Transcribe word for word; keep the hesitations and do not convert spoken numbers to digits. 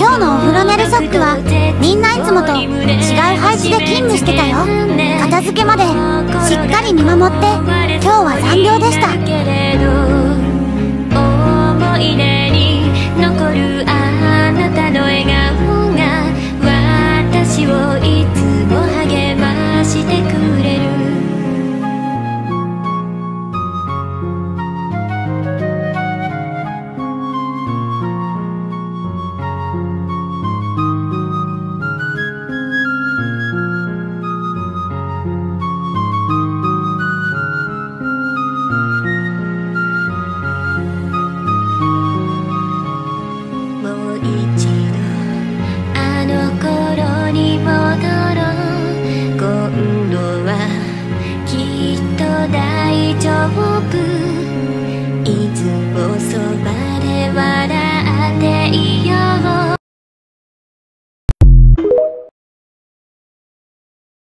今日のお風呂寝るソックはみんないつもと違う配置で勤務してたよ。片付けまでしっかり見守って今日は残業でした。